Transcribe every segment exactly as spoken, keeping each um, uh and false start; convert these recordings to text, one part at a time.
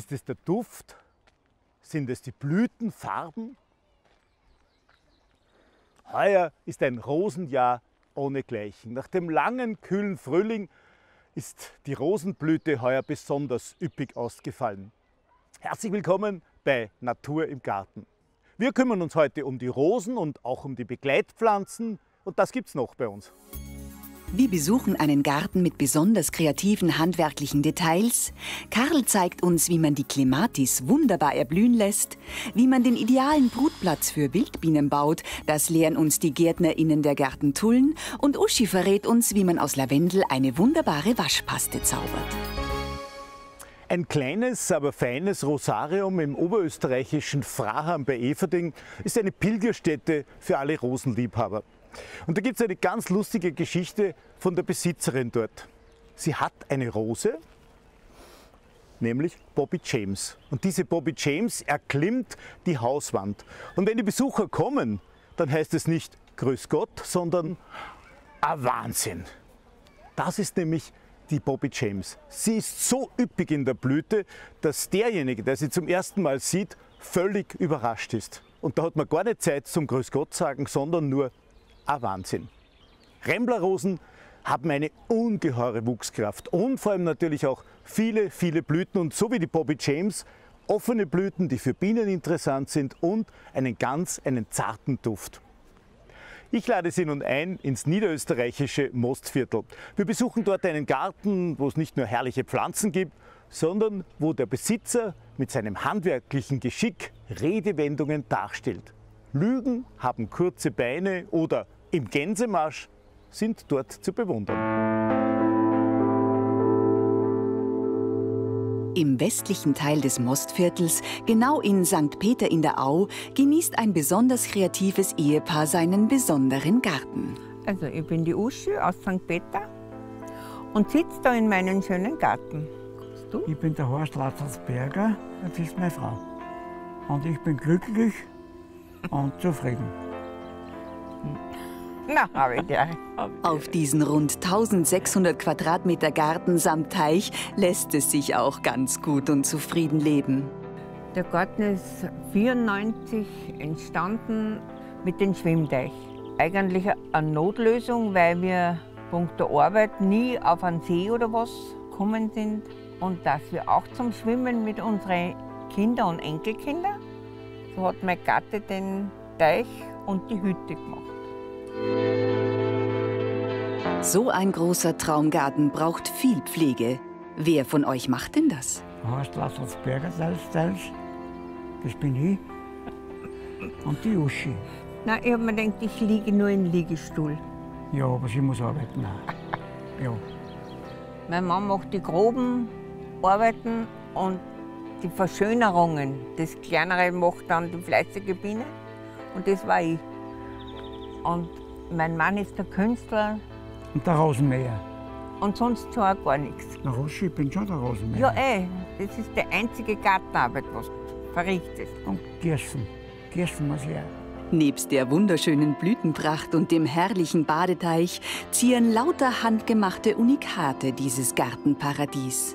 Ist es der Duft? Sind es die Blütenfarben? Heuer ist ein Rosenjahr ohnegleichen. Nach dem langen, kühlen Frühling ist die Rosenblüte heuer besonders üppig ausgefallen. Herzlich willkommen bei Natur im Garten. Wir kümmern uns heute um die Rosen und auch um die Begleitpflanzen und das gibt's noch bei uns. Wir besuchen einen Garten mit besonders kreativen handwerklichen Details. Karl zeigt uns, wie man die Clematis wunderbar erblühen lässt, wie man den idealen Brutplatz für Wildbienen baut. Das lehren uns die GärtnerInnen der Gartentullen. Und Uschi verrät uns, wie man aus Lavendel eine wunderbare Waschpaste zaubert. Ein kleines, aber feines Rosarium im oberösterreichischen Fraham bei Everding ist eine Pilgerstätte für alle Rosenliebhaber. Und da gibt es eine ganz lustige Geschichte von der Besitzerin dort. Sie hat eine Rose, nämlich Bobby James. Und diese Bobby James erklimmt die Hauswand. Und wenn die Besucher kommen, dann heißt es nicht Grüß Gott, sondern ein Wahnsinn. Das ist nämlich die Bobby James. Sie ist so üppig in der Blüte, dass derjenige, der sie zum ersten Mal sieht, völlig überrascht ist. Und da hat man gar nicht Zeit zum Grüß Gott sagen, sondern nur ein Wahnsinn. Remblerrosen haben eine ungeheure Wuchskraft und vor allem natürlich auch viele, viele Blüten und so wie die Bobby James offene Blüten, die für Bienen interessant sind und einen ganz, einen zarten Duft. Ich lade Sie nun ein ins niederösterreichische Mostviertel. Wir besuchen dort einen Garten, wo es nicht nur herrliche Pflanzen gibt, sondern wo der Besitzer mit seinem handwerklichen Geschick Redewendungen darstellt. Lügen haben kurze Beine oder im Gänsemarsch sind dort zu bewundern. Im westlichen Teil des Mostviertels, genau in Sankt Peter in der Au, genießt ein besonders kreatives Ehepaar seinen besonderen Garten. Also ich bin die Uschi aus Sankt Peter und sitze da in meinem schönen Garten. Du? Ich bin der Horst Latzersberger, das ist meine Frau. Und ich bin glücklich und zufrieden. Na, habe ich ja. Auf diesen rund eintausendsechshundert Quadratmeter Garten samt Teich lässt es sich auch ganz gut und zufrieden leben. Der Garten ist vierundneunzig entstanden mit dem Schwimmteich. Eigentlich eine Notlösung, weil wir punkto Arbeit nie auf einen See oder was gekommen sind. Und dass wir auch zum Schwimmen mit unseren Kindern und Enkelkindern. So hat mein Gatte den Teich und die Hütte gemacht. So ein großer Traumgarten braucht viel Pflege. Wer von euch macht denn das? Horst Latzersberger, das, das bin ich. Und die Uschi. Nein, ich habe mir gedacht, ich liege nur im Liegestuhl. Ja, aber sie muss arbeiten auch. Ja. Meine Mama macht die groben Arbeiten und die Verschönerungen. Das Kleinere macht dann die fleißige Biene und das war ich. Und mein Mann ist der Künstler. Und der Rosenmäher. Und sonst schon auch gar nichts. Der Roschi, ich bin schon der Rosenmäher. Ja, ey, das ist die einzige Gartenarbeit, was du verrichtest. Und Gießen. Gießen muss ich auch. Nebst der wunderschönen Blütenpracht und dem herrlichen Badeteich zieren lauter handgemachte Unikate dieses Gartenparadies.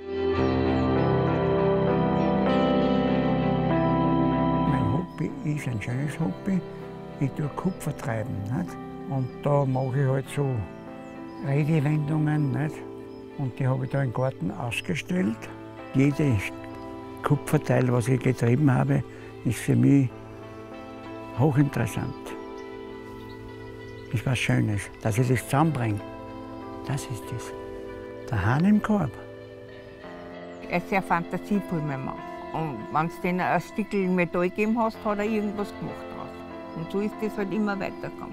Mein Hobby ist ein schönes Hobby. Ich tue Kupfer treiben. Nicht? Und da mache ich halt so Redewendungen. Nicht? Und die habe ich da im Garten ausgestellt. Jedes Kupferteil, was ich getrieben habe, ist für mich hochinteressant. Ist was Schönes, dass ich das zusammenbringe. Das ist das. Der Hahn im Korb. Er ist sehr fantasievoll, mein Mann. Und wenn du denen ein Stückel Metall gegeben hast, hat er irgendwas gemacht draus. Und so ist das halt immer weitergegangen.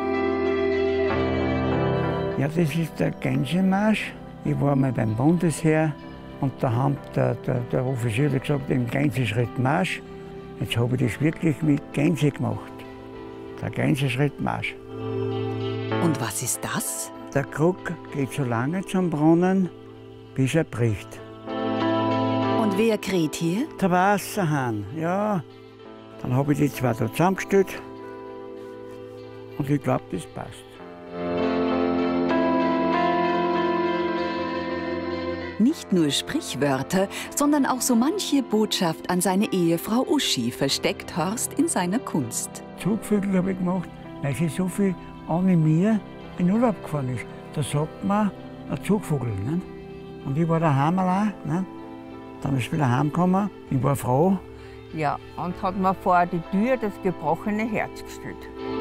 Ja, das ist der Gänsemarsch. Ich war mal beim Bundesheer und da haben der, der, der Offizier gesagt, im Gänseschritt Marsch. Jetzt habe ich das wirklich mit Gänse gemacht. Der Gänseschritt-Marsch. Und was ist das? Der Krug geht so lange zum Brunnen, bis er bricht. Und wer kräht hier? Der Wasserhahn, ja. Dann habe ich die zwei da zusammengestellt und ich glaube, das passt. Nicht nur Sprichwörter, sondern auch so manche Botschaft an seine Ehefrau Uschi versteckt Horst in seiner Kunst. Zugvögel habe ich gemacht, weil sie so viel an mir in Urlaub gefahren ist. Da sagt man, ein Zugvogel. Nicht? Und ich war daheim allein. Nicht? Dann ist sie wieder heimgekommen. Ich war froh. Ja, und hat mir vor die Tür das gebrochene Herz gestellt.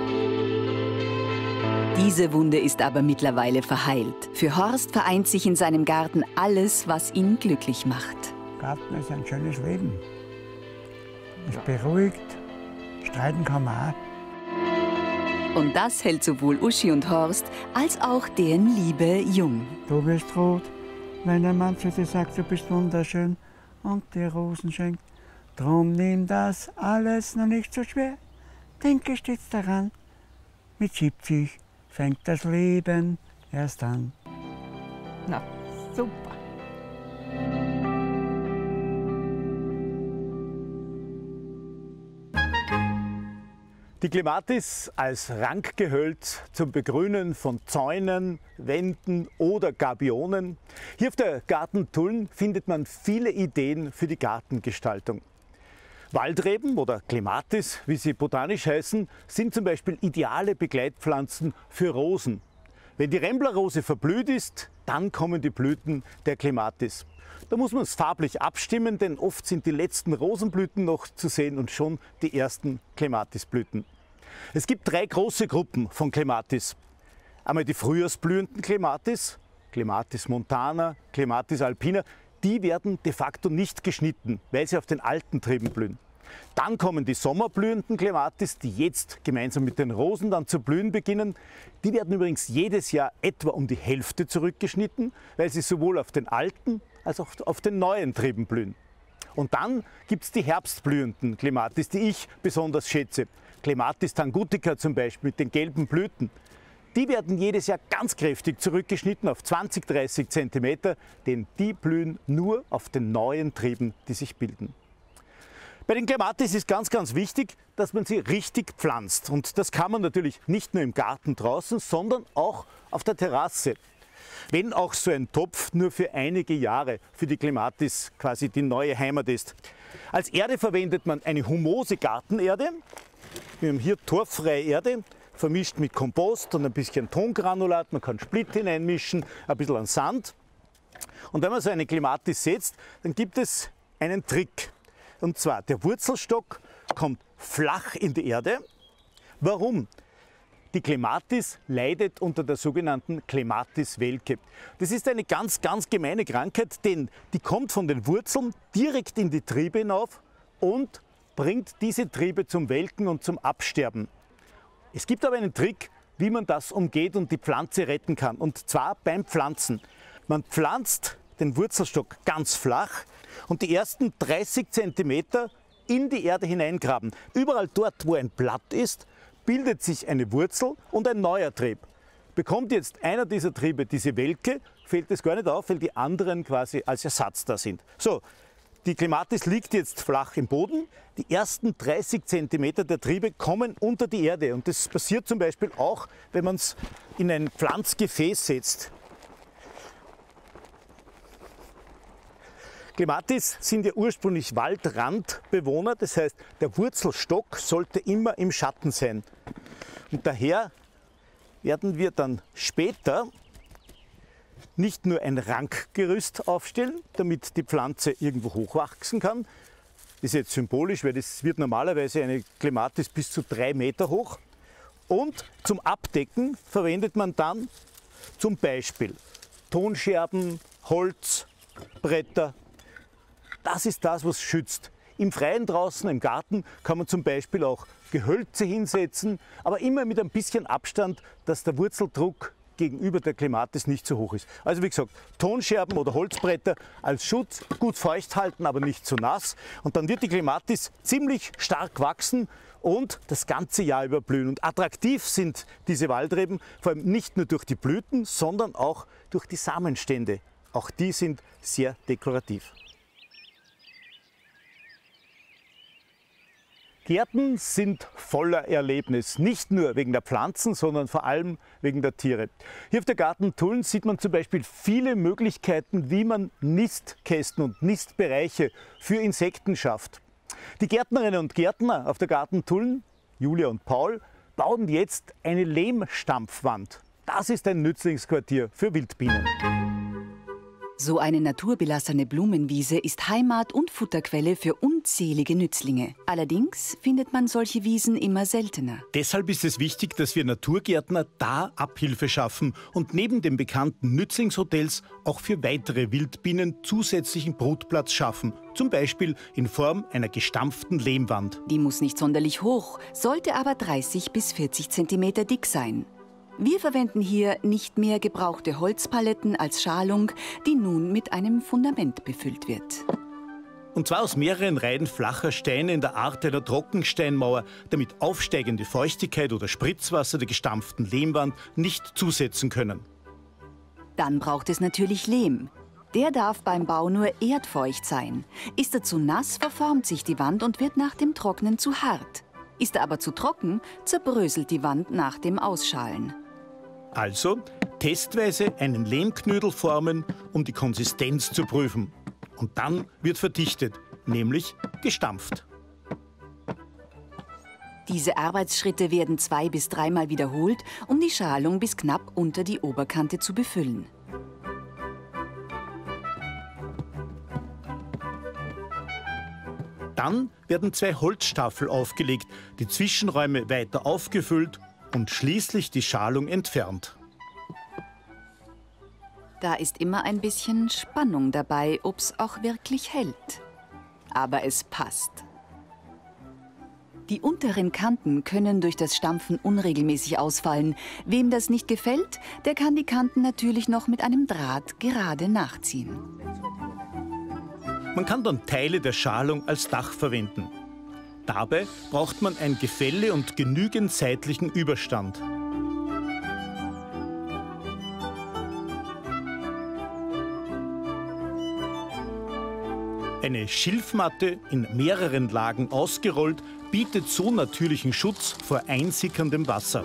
Diese Wunde ist aber mittlerweile verheilt. Für Horst vereint sich in seinem Garten alles, was ihn glücklich macht. Garten ist ein schönes Leben. Es beruhigt, streiten kann man auch. Und das hält sowohl Uschi und Horst als auch deren Liebe jung. Du wirst rot, wenn ein Mann zu dir sagt, du bist wunderschön und dir Rosen schenkt. Drum nimm das alles noch nicht so schwer. Denke stets daran, mit siebzig fängt das Leben erst an. Na, super. Die Clematis als Rankgehölz zum Begrünen von Zäunen, Wänden oder Gabionen. Hier auf der Garten Tulln findet man viele Ideen für die Gartengestaltung. Waldreben oder Clematis, wie sie botanisch heißen, sind zum Beispiel ideale Begleitpflanzen für Rosen. Wenn die Remblerrose verblüht ist, dann kommen die Blüten der Clematis. Da muss man es farblich abstimmen, denn oft sind die letzten Rosenblüten noch zu sehen und schon die ersten Clematisblüten. Es gibt drei große Gruppen von Clematis. Einmal die frühjahrsblühenden Clematis, Clematis montana, Clematis alpina. Die werden de facto nicht geschnitten, weil sie auf den alten Trieben blühen. Dann kommen die sommerblühenden Clematis, die jetzt gemeinsam mit den Rosen dann zu blühen beginnen. Die werden übrigens jedes Jahr etwa um die Hälfte zurückgeschnitten, weil sie sowohl auf den alten als auch auf den neuen Trieben blühen. Und dann gibt es die herbstblühenden Clematis, die ich besonders schätze. Clematis tangutica zum Beispiel mit den gelben Blüten. Die werden jedes Jahr ganz kräftig zurückgeschnitten auf zwanzig, dreißig Zentimeter, denn die blühen nur auf den neuen Trieben, die sich bilden. Bei den Clematis ist ganz, ganz wichtig, dass man sie richtig pflanzt. Und das kann man natürlich nicht nur im Garten draußen, sondern auch auf der Terrasse. Wenn auch so ein Topf nur für einige Jahre für die Clematis quasi die neue Heimat ist. Als Erde verwendet man eine humose Gartenerde. Wir haben hier torffreie Erde, vermischt mit Kompost und ein bisschen Tongranulat. Man kann Splitt hineinmischen, ein bisschen an Sand. Und wenn man so eine Clematis setzt, dann gibt es einen Trick. Und zwar, der Wurzelstock kommt flach in die Erde. Warum? Die Clematis leidet unter der sogenannten Clematis-Welke. Das ist eine ganz, ganz gemeine Krankheit, denn die kommt von den Wurzeln direkt in die Triebe hinauf und bringt diese Triebe zum Welken und zum Absterben. Es gibt aber einen Trick, wie man das umgeht und die Pflanze retten kann. Und zwar beim Pflanzen. Man pflanzt den Wurzelstock ganz flach und die ersten dreißig Zentimeter in die Erde hineingraben. Überall dort, wo ein Blatt ist, bildet sich eine Wurzel und ein neuer Trieb. Bekommt jetzt einer dieser Triebe diese Welke, fällt es gar nicht auf, weil die anderen quasi als Ersatz da sind. So, die Clematis liegt jetzt flach im Boden. Die ersten dreißig Zentimeter der Triebe kommen unter die Erde. Und das passiert zum Beispiel auch, wenn man es in ein Pflanzgefäß setzt. Clematis sind ja ursprünglich Waldrandbewohner, das heißt, der Wurzelstock sollte immer im Schatten sein. Und daher werden wir dann später nicht nur ein Rankgerüst aufstellen, damit die Pflanze irgendwo hochwachsen kann. Das ist jetzt symbolisch, weil das wird normalerweise eine Clematis bis zu drei Meter hoch. Und zum Abdecken verwendet man dann zum Beispiel Tonscherben, Holz, Bretter. Das ist das, was schützt. Im Freien draußen, im Garten, kann man zum Beispiel auch Gehölze hinsetzen, aber immer mit ein bisschen Abstand, dass der Wurzeldruck gegenüber der Clematis nicht so hoch ist. Also wie gesagt, Tonscherben oder Holzbretter als Schutz, gut feucht halten, aber nicht zu nass. Und dann wird die Clematis ziemlich stark wachsen und das ganze Jahr über blühen. Und attraktiv sind diese Waldreben vor allem nicht nur durch die Blüten, sondern auch durch die Samenstände. Auch die sind sehr dekorativ. Gärten sind voller Erlebnis, nicht nur wegen der Pflanzen, sondern vor allem wegen der Tiere. Hier auf der Garten Tulln sieht man zum Beispiel viele Möglichkeiten, wie man Nistkästen und Nistbereiche für Insekten schafft. Die Gärtnerinnen und Gärtner auf der Garten Tulln, Julia und Paul, bauen jetzt eine Lehmstampfwand. Das ist ein Nützlingsquartier für Wildbienen. So eine naturbelassene Blumenwiese ist Heimat und Futterquelle für unzählige Nützlinge. Allerdings findet man solche Wiesen immer seltener. Deshalb ist es wichtig, dass wir Naturgärtner da Abhilfe schaffen und neben den bekannten Nützlingshotels auch für weitere Wildbienen zusätzlichen Brutplatz schaffen. Zum Beispiel in Form einer gestampften Lehmwand. Die muss nicht sonderlich hoch, sollte aber dreißig bis vierzig Zentimeter dick sein. Wir verwenden hier nicht mehr gebrauchte Holzpaletten als Schalung, die nun mit einem Fundament befüllt wird. Und zwar aus mehreren Reihen flacher Steine in der Art einer Trockensteinmauer, damit aufsteigende Feuchtigkeit oder Spritzwasser der gestampften Lehmwand nicht zusetzen können. Dann braucht es natürlich Lehm. Der darf beim Bau nur erdfeucht sein. Ist er zu nass, verformt sich die Wand und wird nach dem Trocknen zu hart. Ist er aber zu trocken, zerbröselt die Wand nach dem Ausschalen. Also testweise einen Lehmknödel formen, um die Konsistenz zu prüfen. Und dann wird verdichtet, nämlich gestampft. Diese Arbeitsschritte werden zwei- bis dreimal wiederholt, um die Schalung bis knapp unter die Oberkante zu befüllen. Dann werden zwei Holzstaffel aufgelegt, die Zwischenräume weiter aufgefüllt und schließlich die Schalung entfernt. Da ist immer ein bisschen Spannung dabei, ob es auch wirklich hält. Aber es passt. Die unteren Kanten können durch das Stampfen unregelmäßig ausfallen. Wem das nicht gefällt, der kann die Kanten natürlich noch mit einem Draht gerade nachziehen. Man kann dann Teile der Schalung als Dach verwenden. Dabei braucht man ein Gefälle und genügend seitlichen Überstand. Eine Schilfmatte in mehreren Lagen ausgerollt bietet so natürlichen Schutz vor einsickerndem Wasser.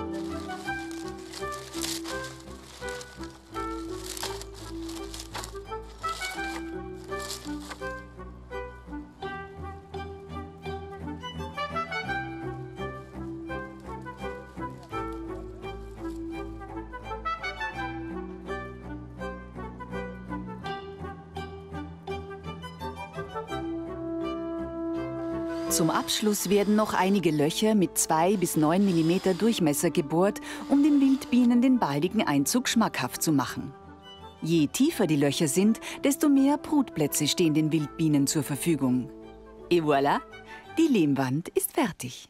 Zum Abschluss werden noch einige Löcher mit zwei bis neun Millimeter Durchmesser gebohrt, um den Wildbienen den baldigen Einzug schmackhaft zu machen. Je tiefer die Löcher sind, desto mehr Brutplätze stehen den Wildbienen zur Verfügung. Et voilà, die Lehmwand ist fertig.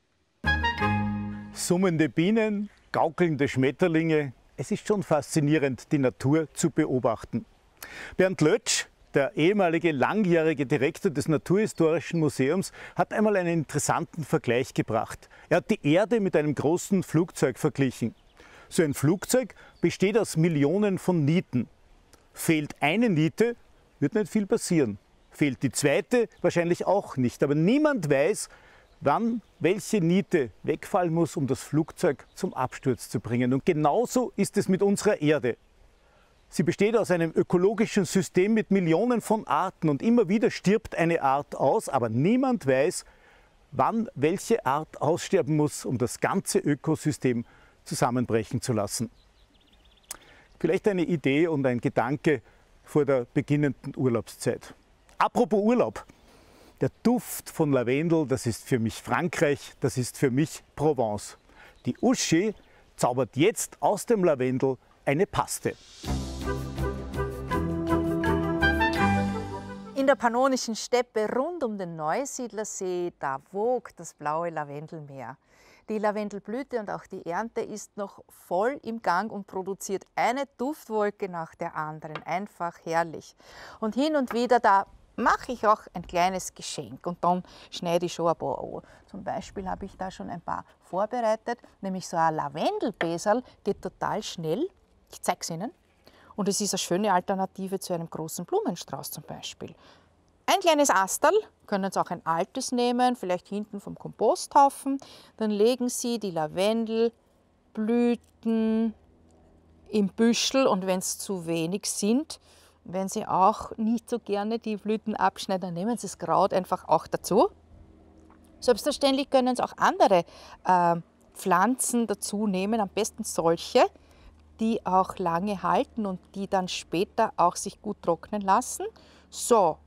Summende Bienen, gaukelnde Schmetterlinge. Es ist schon faszinierend, die Natur zu beobachten. Bernd Lötsch, der ehemalige langjährige Direktor des Naturhistorischen Museums, hat einmal einen interessanten Vergleich gebracht. Er hat die Erde mit einem großen Flugzeug verglichen. So ein Flugzeug besteht aus Millionen von Nieten. Fehlt eine Niete, wird nicht viel passieren. Fehlt die zweite, wahrscheinlich auch nicht. Aber niemand weiß, wann welche Niete wegfallen muss, um das Flugzeug zum Absturz zu bringen. Und genauso ist es mit unserer Erde. Sie besteht aus einem ökologischen System mit Millionen von Arten und immer wieder stirbt eine Art aus, aber niemand weiß, wann welche Art aussterben muss, um das ganze Ökosystem zusammenbrechen zu lassen. Vielleicht eine Idee und ein Gedanke vor der beginnenden Urlaubszeit. Apropos Urlaub. Der Duft von Lavendel, das ist für mich Frankreich, das ist für mich Provence. Die Uschi zaubert jetzt aus dem Lavendel eine Paste. In der pannonischen Steppe rund um den Neusiedlersee, da wogt das blaue Lavendelmeer. Die Lavendelblüte und auch die Ernte ist noch voll im Gang und produziert eine Duftwolke nach der anderen. Einfach herrlich. Und hin und wieder, da mache ich auch ein kleines Geschenk und dann schneide ich schon ein paar an. Zum Beispiel habe ich da schon ein paar vorbereitet, nämlich so ein Lavendelbeserl, geht total schnell. Ich zeige es Ihnen. Und es ist eine schöne Alternative zu einem großen Blumenstrauß zum Beispiel. ein kleines Astal, können Sie auch ein altes nehmen, vielleicht hinten vom Komposthaufen. Dann legen Sie die Lavendelblüten im Büschel und wenn es zu wenig sind, wenn Sie auch nicht so gerne die Blüten abschneiden, dann nehmen Sie das Kraut einfach auch dazu. Selbstverständlich können Sie auch andere äh, Pflanzen dazu nehmen, am besten solche, die auch lange halten und die dann später auch sich gut trocknen lassen. So,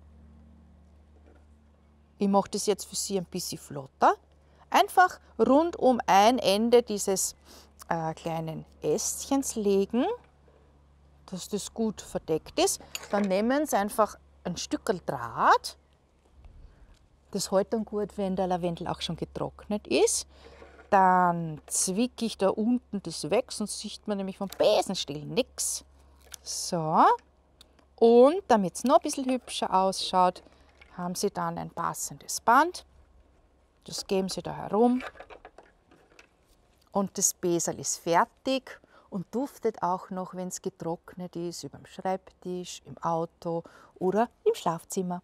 ich mache das jetzt für Sie ein bisschen flotter. Einfach rund um ein Ende dieses äh, kleinen Ästchens legen, dass das gut verdeckt ist. Dann nehmen Sie einfach ein Stückel Draht. Das hält dann gut, wenn der Lavendel auch schon getrocknet ist. Dann zwicke ich da unten das weg, sonst sieht man nämlich vom Besenstiel nichts. So. Und damit es noch ein bisschen hübscher ausschaut, haben Sie dann ein passendes Band. Das geben Sie da herum. Und das Besel ist fertig und duftet auch noch, wenn es getrocknet ist, über dem Schreibtisch, im Auto oder im Schlafzimmer.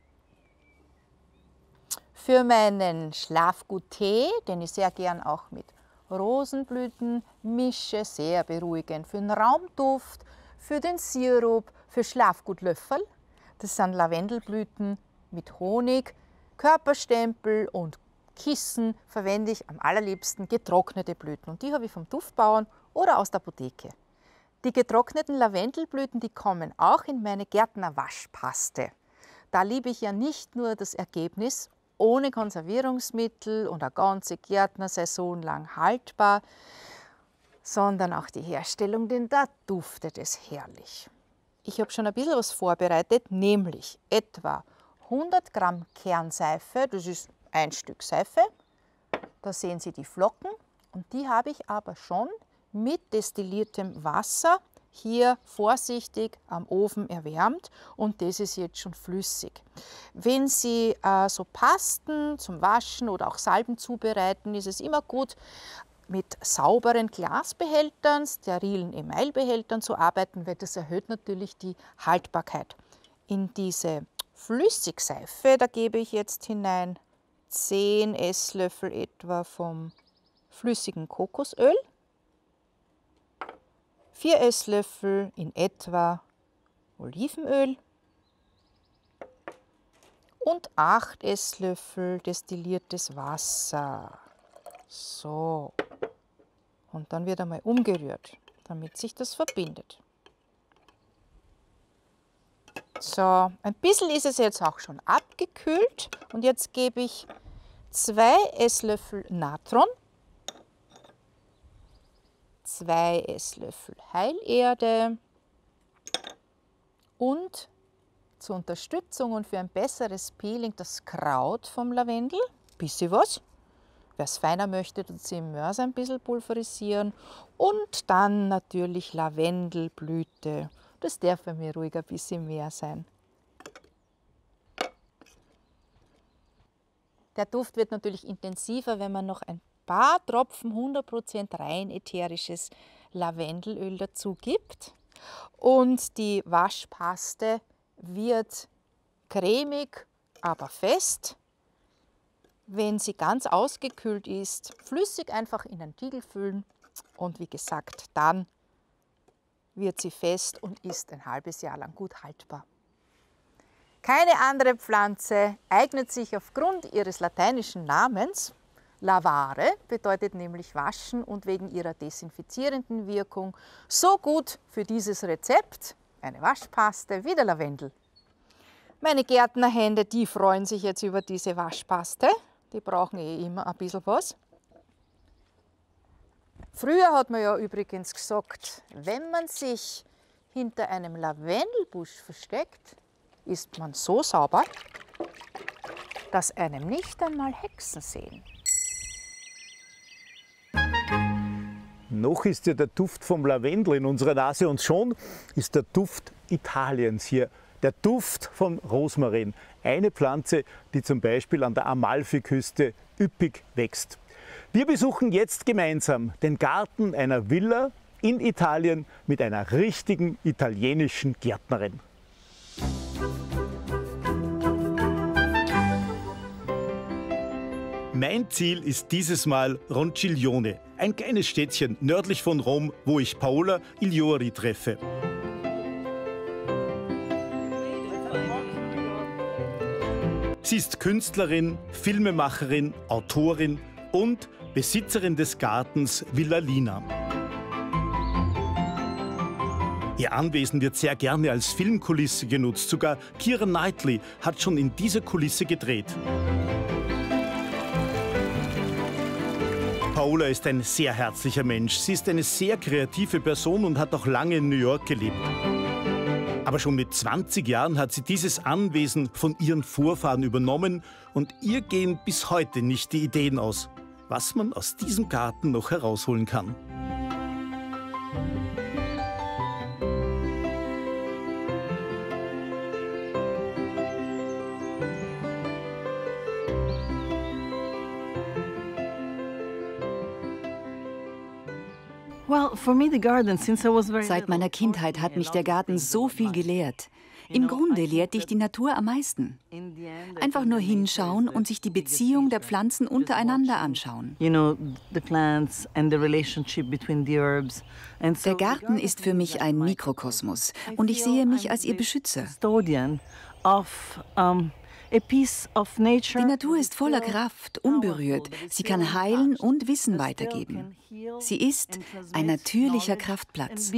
Für meinen Schlafguttee, den ich sehr gern auch mit Rosenblüten mische, sehr beruhigend für den Raumduft, für den Sirup, für Schlafgutlöffel. Das sind Lavendelblüten mit Honig, Körperstempel und Kissen verwende ich am allerliebsten getrocknete Blüten. Und die habe ich vom Duftbauern oder aus der Apotheke. Die getrockneten Lavendelblüten, die kommen auch in meine Gärtnerwaschpaste. Da liebe ich ja nicht nur das Ergebnis, ohne Konservierungsmittel und eine ganze Gärtnersaison lang haltbar, sondern auch die Herstellung, denn da duftet es herrlich. Ich habe schon ein bisschen was vorbereitet, nämlich etwa hundert Gramm Kernseife, das ist ein Stück Seife. Da sehen Sie die Flocken und die habe ich aber schon mit destilliertem Wasser hier vorsichtig am Ofen erwärmt und das ist jetzt schon flüssig. Wenn Sie äh, so Pasten zum Waschen oder auch Salben zubereiten, ist es immer gut, mit sauberen Glasbehältern, sterilen Emailbehältern zu arbeiten, weil das erhöht natürlich die Haltbarkeit. In diese Flüssigseife, da gebe ich jetzt hinein zehn Esslöffel etwa vom flüssigen Kokosöl, vier Esslöffel in etwa Olivenöl und acht Esslöffel destilliertes Wasser. So, und dann wird einmal umgerührt, damit sich das verbindet. So, ein bisschen ist es jetzt auch schon abgekühlt und jetzt gebe ich zwei Esslöffel Natron, zwei Esslöffel Heilerde und zur Unterstützung und für ein besseres Peeling das Kraut vom Lavendel, bisschen was. Wer es feiner möchte, tut sie im Mörser ein bisschen pulverisieren und dann natürlich Lavendelblüte. Das darf bei mir ruhig ein bisschen mehr sein. Der Duft wird natürlich intensiver, wenn man noch ein paar Tropfen hundert Prozent rein ätherisches Lavendelöl dazu gibt. Und die Waschpaste wird cremig, aber fest. Wenn sie ganz ausgekühlt ist, flüssig einfach in einen Tiegel füllen und wie gesagt, dann wird sie fest und ist ein halbes Jahr lang gut haltbar. Keine andere Pflanze eignet sich aufgrund ihres lateinischen Namens, lavare, bedeutet nämlich waschen und wegen ihrer desinfizierenden Wirkung so gut für dieses Rezept, eine Waschpaste wie der Lavendel. Meine Gärtnerhände, die freuen sich jetzt über diese Waschpaste. Die brauchen eh immer ein bisschen was. Früher hat man ja übrigens gesagt, wenn man sich hinter einem Lavendelbusch versteckt, ist man so sauber, dass einem nicht einmal Hexen sehen. Noch ist ja der Duft vom Lavendel in unserer Nase und schon ist der Duft Italiens hier. Der Duft von Rosmarin, eine Pflanze, die zum Beispiel an der Amalfiküste üppig wächst. Wir besuchen jetzt gemeinsam den Garten einer Villa in Italien mit einer richtigen italienischen Gärtnerin. Mein Ziel ist dieses Mal Ronciglione, ein kleines Städtchen nördlich von Rom, wo ich Paola Igliori treffe. Sie ist Künstlerin, Filmemacherin, Autorin und Besitzerin des Gartens Villa Lina. Ihr Anwesen wird sehr gerne als Filmkulisse genutzt. Sogar Keira Knightley hat schon in dieser Kulisse gedreht. Paola ist ein sehr herzlicher Mensch. Sie ist eine sehr kreative Person und hat auch lange in New York gelebt. Aber schon mit zwanzig Jahren hat sie dieses Anwesen von ihren Vorfahren übernommen und ihr gehen bis heute nicht die Ideen aus, was man aus diesem Garten noch herausholen kann. Seit meiner Kindheit hat mich der Garten so viel gelehrt. Im Grunde lehrt dich die Natur am meisten. Einfach nur hinschauen und sich die Beziehung der Pflanzen untereinander anschauen. Der Garten ist für mich ein Mikrokosmos und ich sehe mich als ihr Beschützer. Die Natur ist voller Kraft, unberührt. Sie kann heilen und Wissen weitergeben. Sie ist ein natürlicher Kraftplatz.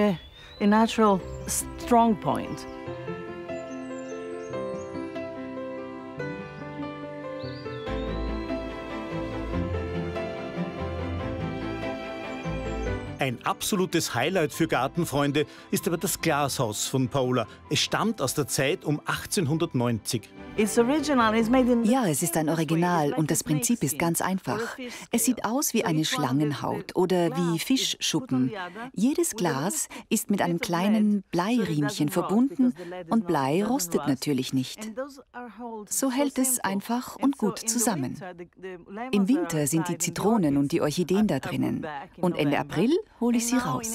Ein absolutes Highlight für Gartenfreunde ist aber das Glashaus von Paola. Es stammt aus der Zeit um achtzehnhundertneunzig. Ja, es ist ein Original und das Prinzip ist ganz einfach. Es sieht aus wie eine Schlangenhaut oder wie Fischschuppen. Jedes Glas ist mit einem kleinen Bleiriemchen verbunden und Blei rostet natürlich nicht. So hält es einfach und gut zusammen. Im Winter sind die Zitronen und die Orchideen da drinnen und Ende April hole ich sie raus.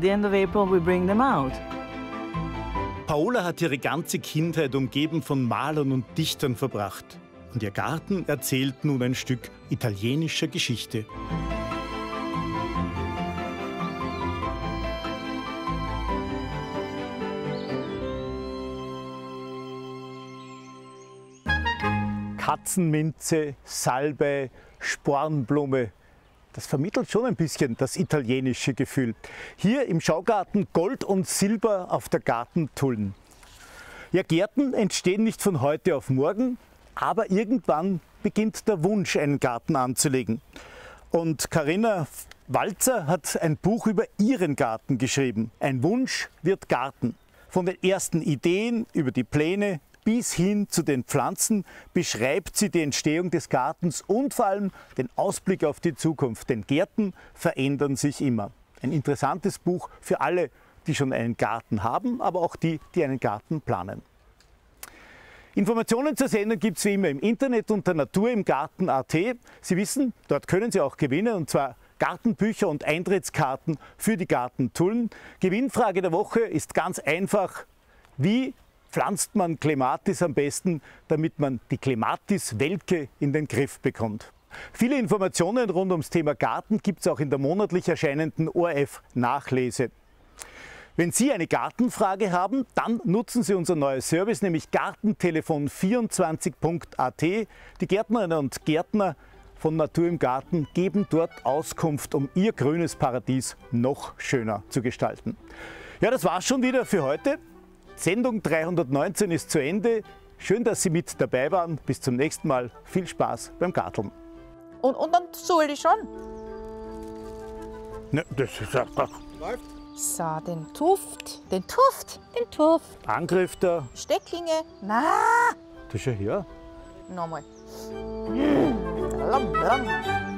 Paola hat ihre ganze Kindheit umgeben von Malern und Dichtern verbracht. Und ihr Garten erzählt nun ein Stück italienischer Geschichte. Katzenminze, Salbei, Spornblume. Das vermittelt schon ein bisschen das italienische Gefühl. Hier im Schaugarten Gold und Silber auf der Gartentullen. Ja, Gärten entstehen nicht von heute auf morgen, aber irgendwann beginnt der Wunsch, einen Garten anzulegen. Und Carina Walzer hat ein Buch über ihren Garten geschrieben. Ein Wunsch wird Garten. Von den ersten Ideen über die Pläne bis hin zu den Pflanzen beschreibt sie die Entstehung des Gartens und vor allem den Ausblick auf die Zukunft. Denn Gärten verändern sich immer. Ein interessantes Buch für alle, die schon einen Garten haben, aber auch die, die einen Garten planen. Informationen zur Sendung gibt es wie immer im Internet unter Natur im Garten punkt at. Sie wissen, dort können Sie auch gewinnen, und zwar Gartenbücher und Eintrittskarten für die Gartentullen. Gewinnfrage der Woche ist ganz einfach: Wie pflanzt man Clematis am besten, damit man die Clematis-Welke in den Griff bekommt? Viele Informationen rund ums Thema Garten gibt es auch in der monatlich erscheinenden O R F-Nachlese. Wenn Sie eine Gartenfrage haben, dann nutzen Sie unser neues Service, nämlich gartentelefon vierundzwanzig punkt at. Die Gärtnerinnen und Gärtner von Natur im Garten geben dort Auskunft, um Ihr grünes Paradies noch schöner zu gestalten. Ja, das war's schon wieder für heute. Sendung dreihundertneunzehn ist zu Ende. Schön, dass Sie mit dabei waren. Bis zum nächsten Mal. Viel Spaß beim Garteln. Und, und dann soll ich schon. Ne, das ist einfach. So, den Tuft, den Tuft, den Tuft. Angriff der. Stecklinge. Na. Das ist ja hier. Nochmal.